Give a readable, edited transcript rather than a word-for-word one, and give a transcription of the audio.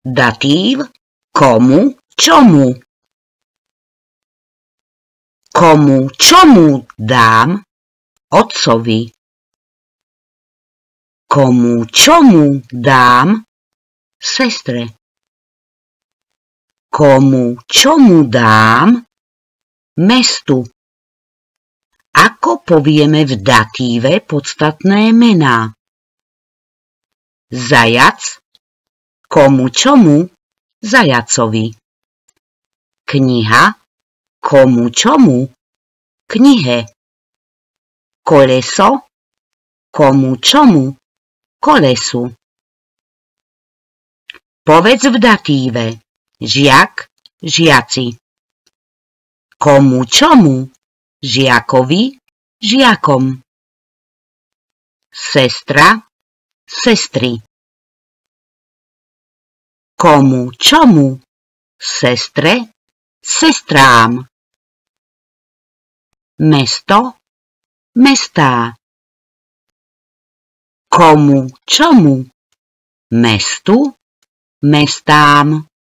Datív komu, čomu. Komu, čomu dám? Otcovi. Komu, čomu dám? Sestre. Komu, čomu dám? Mestu. Ako povieme v datíve podstatné mená? Zajac. Komu, čomu? Zajacovi. Kniha. Komu, čomu? Knihe. Koleso. Komu, čomu? Kolesu. Povedz v datíve. Žiak, žiaci. Komu, čomu? Žiakovi, žiakom. Sestra, sestry. Komu, čomu? Sestre, sestrám. Mesto, mestá. Komu, čomu? Mestu, mestám.